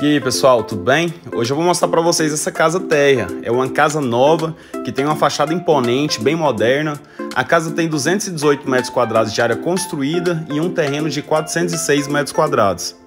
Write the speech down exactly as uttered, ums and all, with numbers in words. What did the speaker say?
E aí pessoal, tudo bem? Hoje eu vou mostrar para vocês essa casa térrea. É uma casa nova, que tem uma fachada imponente, bem moderna. A casa tem duzentos e dezoito metros quadrados de área construída e um terreno de quatrocentos e seis metros quadrados.